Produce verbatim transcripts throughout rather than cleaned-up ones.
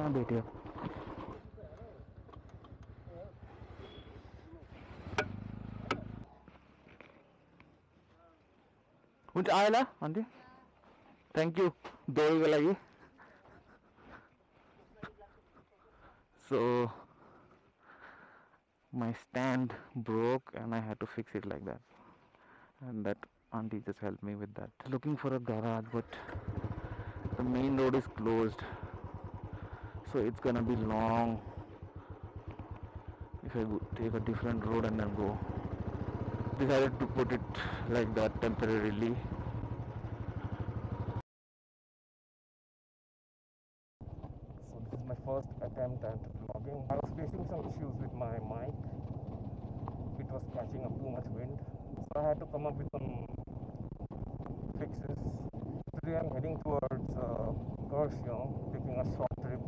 ना बेटिया हुन्छ आएला आन्टी थ्याङ्क यू दौडको लागि so my stand broke and I had to fix it like that, and that auntie just helped me with that. Looking for a garage, but the main road is closed, so it's gonna be long if I go take a different road and then go. Decided to put it like that temporarily. So this is my first attempt at vlogging. I was facing some issues with my mic. It was catching up too much wind, so I had to come up with some fixes. Today I'm heading towards uh, Kurseong, taking a short trip.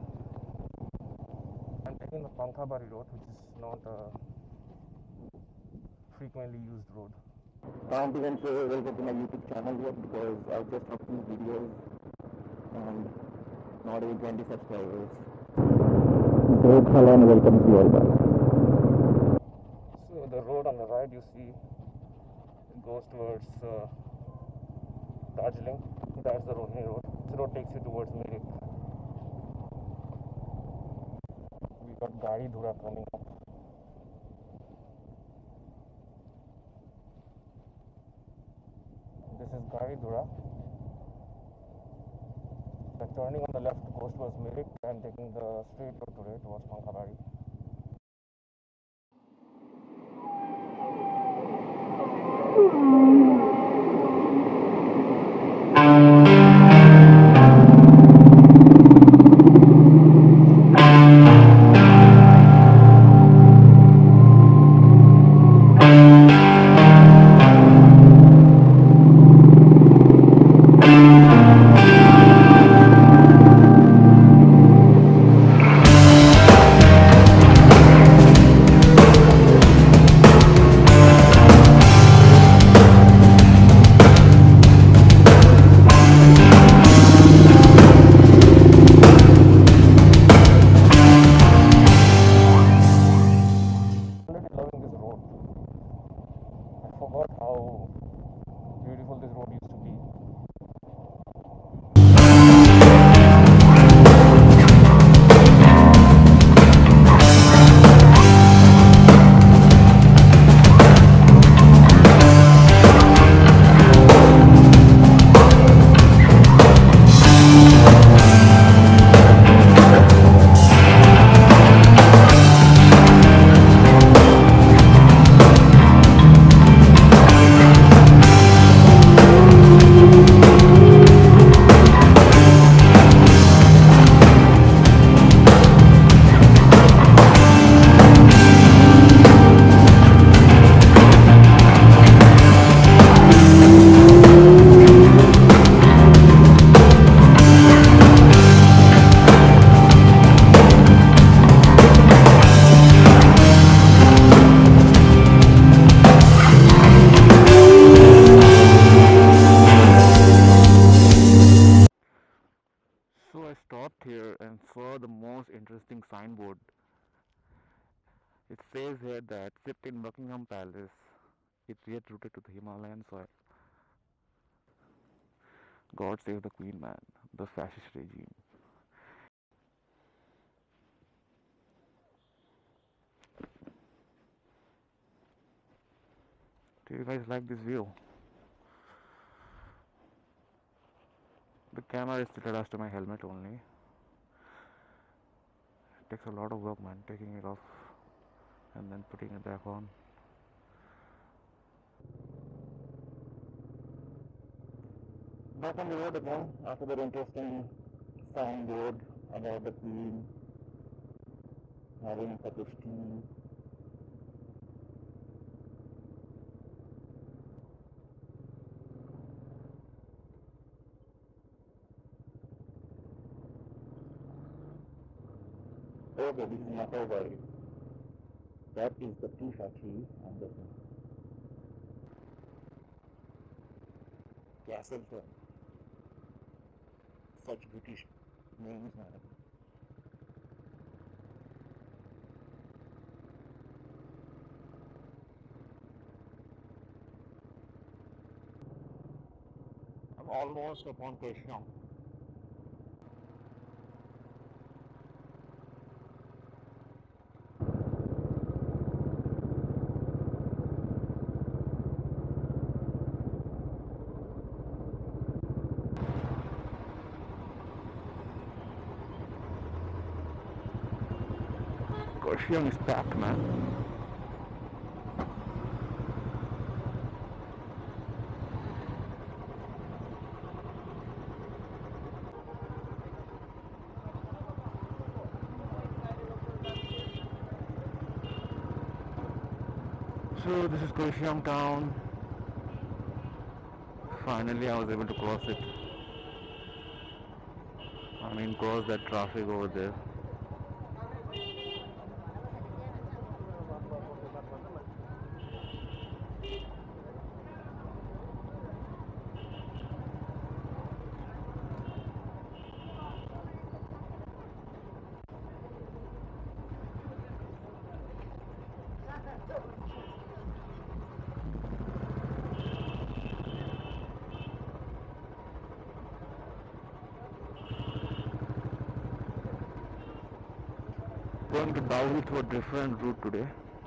I'm taking the PANKHABARI road, which is not a frequently used road. Can't even say welcome to my YouTube channel yet because I've just uploaded videos and not even twenty subscribers. Great hello and welcome to you all back. So the road on the right you see it goes towards uh, Darjeeling. That's the Rohini road. This road takes you towards Mirik. We got Gari Dhura coming up. This is Gari Dhura. The turning on the left goes towards Mirik. I'm taking the straight road today towards PANKHABARI. Here and saw the most interesting signboard. It says here that shipped in Buckingham Palace, it's yet rooted to the Himalayan soil. God save the Queen, man, the fascist regime. Do you guys like this view? The camera is tilted as to my helmet only. It takes a lot of work, man, taking it off and then putting it back on. Back on the road again after that interesting signboard about the Queen having a cup of tea. Okay, this is not over. That is the tea factory and the Castle. Such British names, man. almost upon Kurseong. Kurseong is packed, man. So this is Kurseong town. Finally I was able to cross it. I mean cross that traffic over there. Going to Dowhill through a different route today.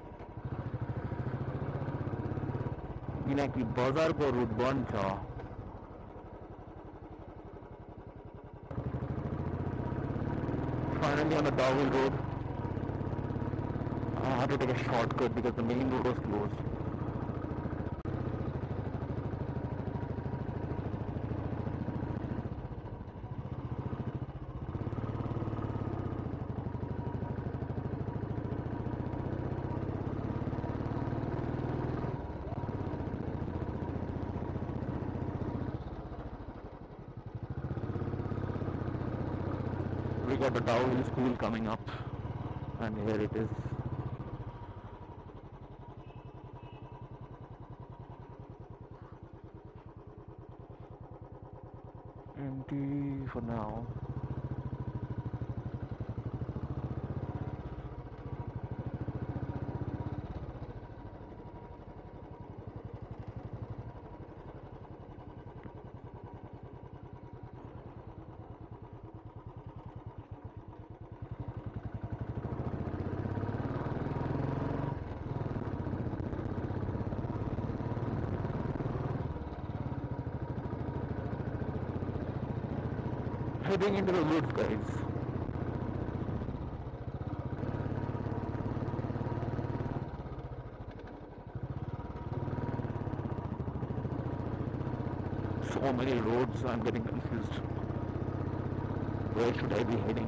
किनकि बजारको root बन्द छ. Finally on the Dowhill road. I had to take a shortcut because the main road was closed. We got the Dowhill school coming up, and here it is. Empty for now. Heading into the woods, guys. So many roads, I'm getting confused. Where should I be heading?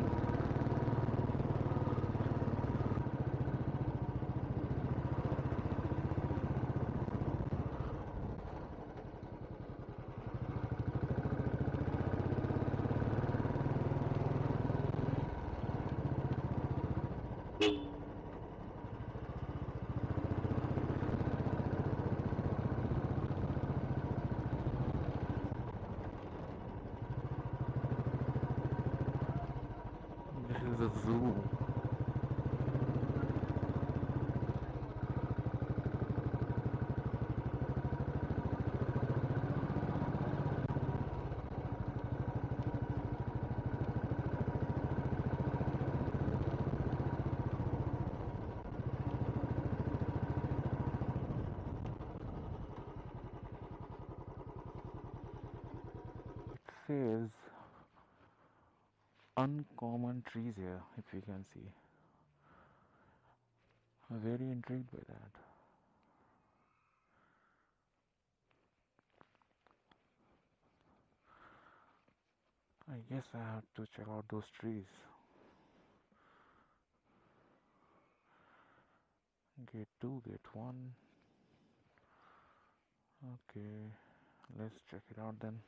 This is a zoo. It says uncommon trees here, if you can see. I'm very intrigued by that. I guess I have to check out those trees. Gate two, gate one. Okay, let's check it out then.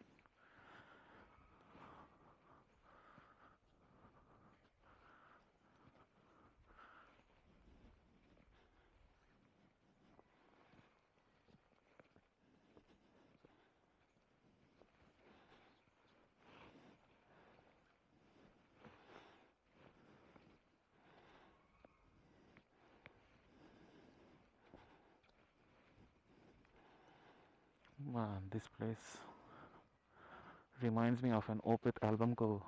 Man, this place Reminds me of an Opeth album cover.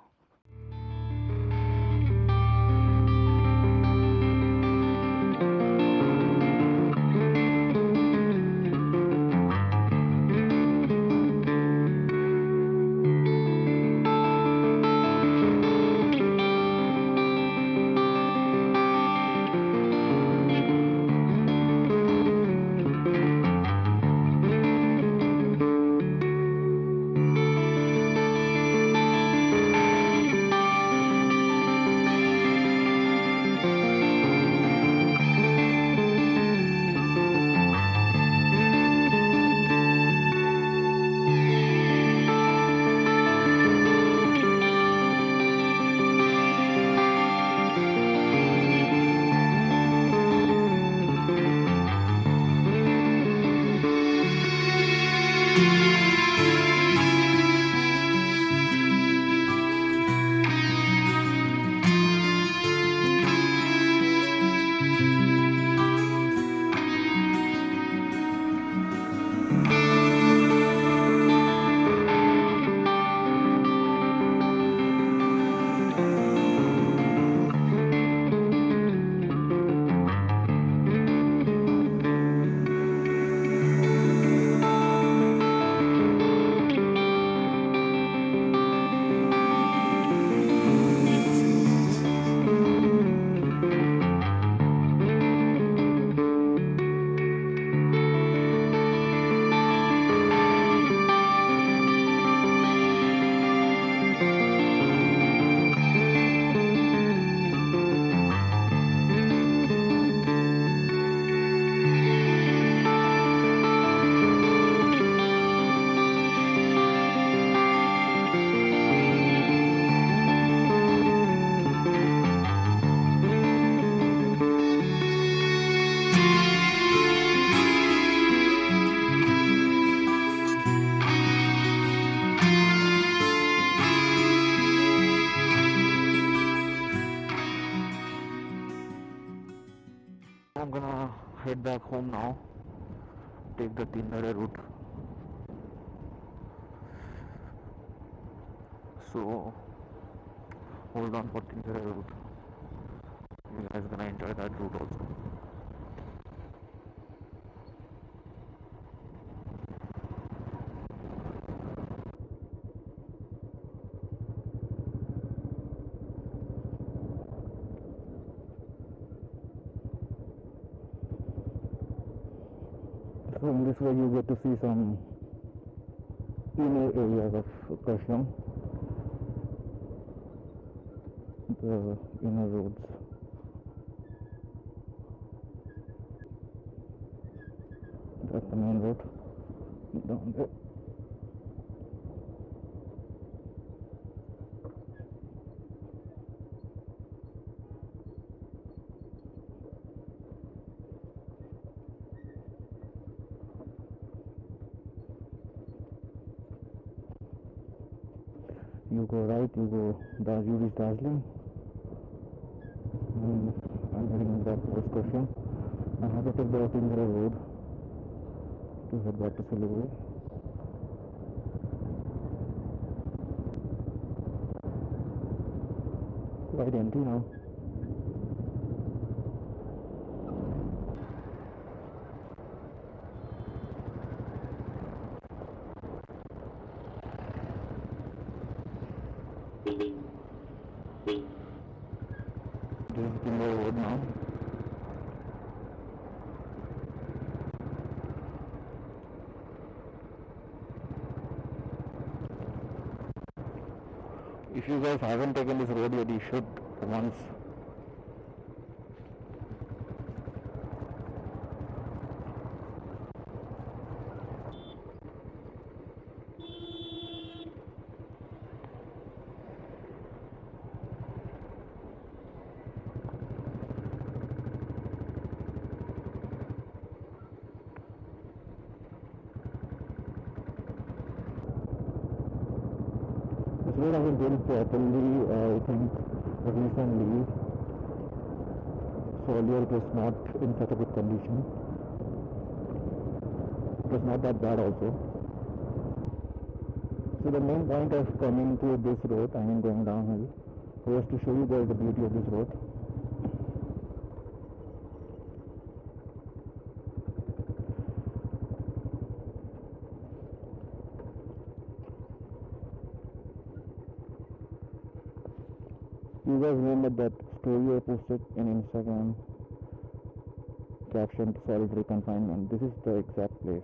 I'm gonna head back home now, take the Tindharia route. So hold on for Tindharia route. You guys gonna enjoy that route also. So in this way you get to see some inner areas of Kurseong, the inner roads. That's the main road down there. You go right, you go, you reach Darjeeling. Mm, I'm heading back to Kurseong. I have to take the Tindharia road to head back to Siliguri. Quite empty now. This is Tindharia road now. If you guys haven't taken this road yet, you should once. This road has been built properly, uh, I think, recently. So earlier it was not in such a good condition. It was not that bad also. So the main point of coming to this road, I mean going downhill, was to show you guys the beauty of this road. You guys remember that story I posted in Instagram captioned solitary confinement? This is the exact place.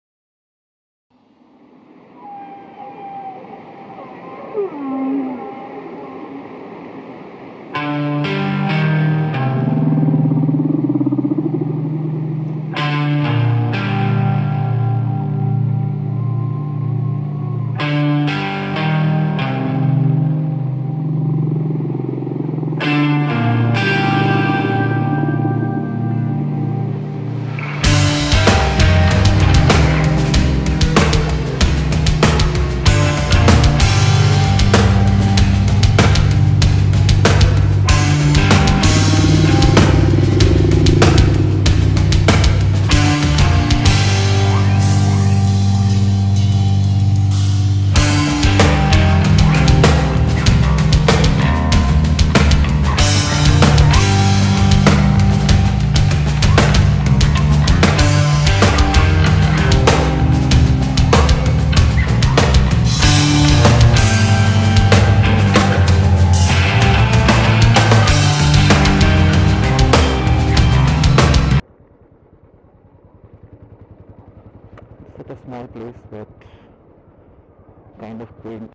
Such a small place, but kind of quaint.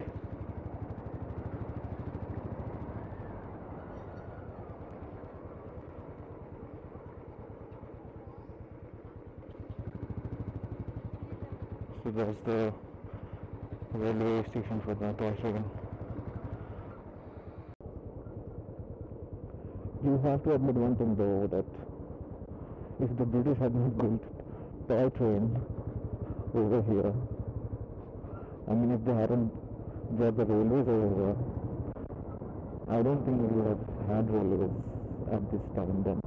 So that's the railway station for the toy train. You have to admit one thing though, that if the British had not built toy train over here, I mean if they hadn't brought the railways over, I don't think we would have had railways at this time then.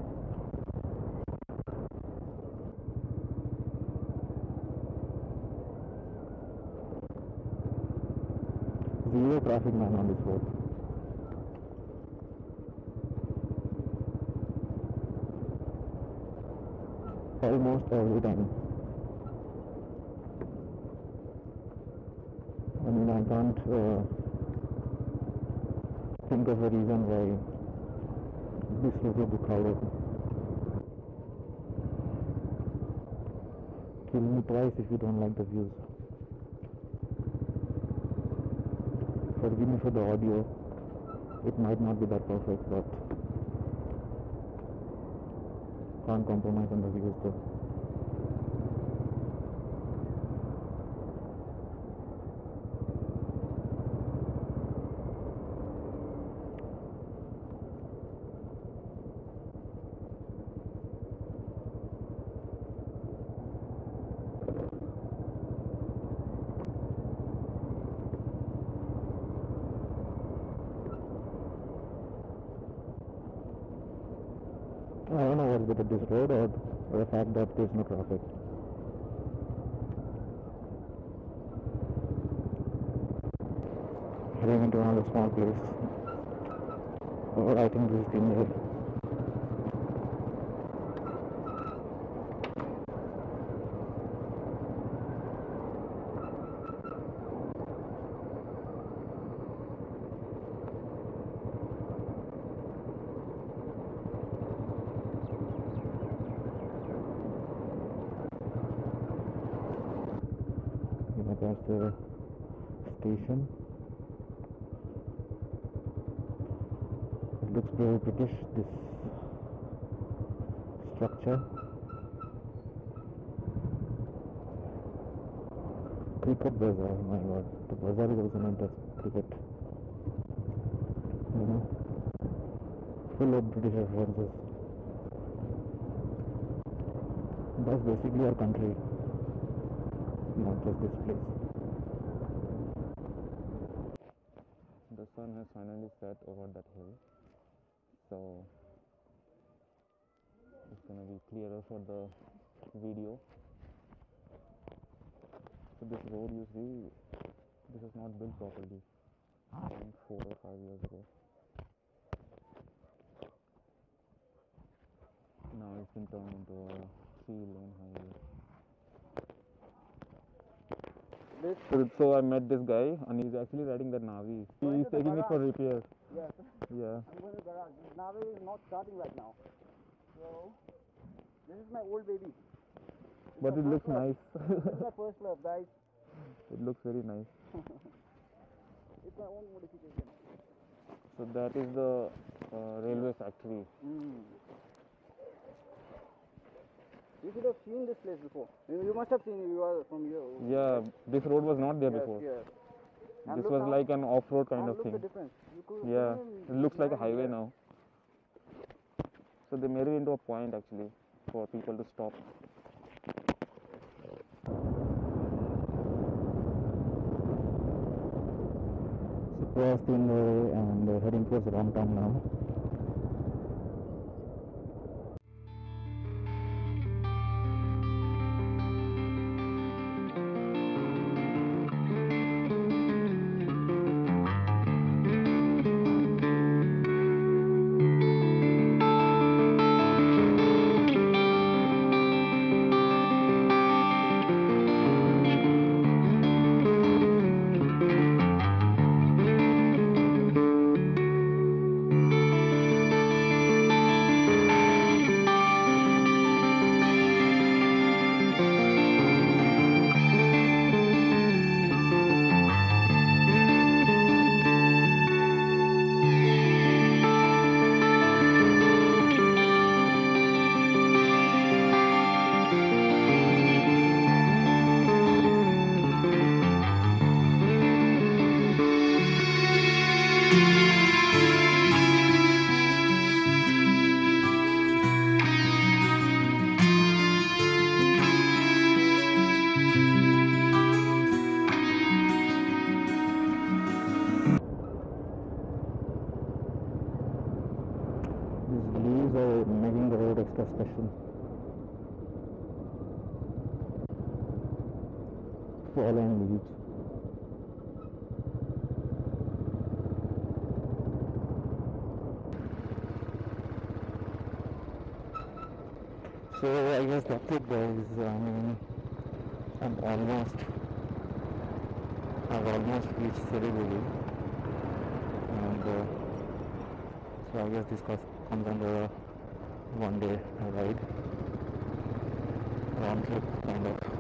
Zero traffic man on this road. Almost every time. I mean, I can't uh, think of a reason why this road would be crowded. Kill me twice if you don't like the views. Forgive me for the audio. It might not be that perfect, but can't compromise on the views though. I don't know what's better, this road or the fact that there's no traffic. Heading into another small place. Or I think this is Tindharia. That's the station. It looks very British, this structure. Cricket bazaar, my god, the bazaar is also known as cricket. You know, full of British references. That's basically our country, not just this place. The sun has finally set over that hill, so it's gonna be clearer for the video. So this road you see This was not built properly around four or five years ago. Now it's been turned into a three-lane highway. This so, so I met this guy and he's actually riding the Navi. He's taking it for repair. Yes. Yeah. I'm going to the garage. This Navi is not starting right now. So this is my old baby. This But it looks love. nice. This is my first love, guys. It looks very nice. It's my own modification. So that is the uh, railway factory. Mm. You should have seen this place before. You, you must have seen it. You are from here. Yeah, this road was not there yes, before. Yes. This was now, like an off-road kind and of look thing. The difference. You could, yeah, it looks like a highway here. now. So they made it into a point actually for people to stop. So cross Tindharia and uh, heading towards Ramtown now. These leaves are making the road extra special. Fallen leaves. So I guess that's it, guys. I mean, I'm almost, I've almost reached Siliguri, and uh, so I guess this comes under a one day ride, round trip kind of.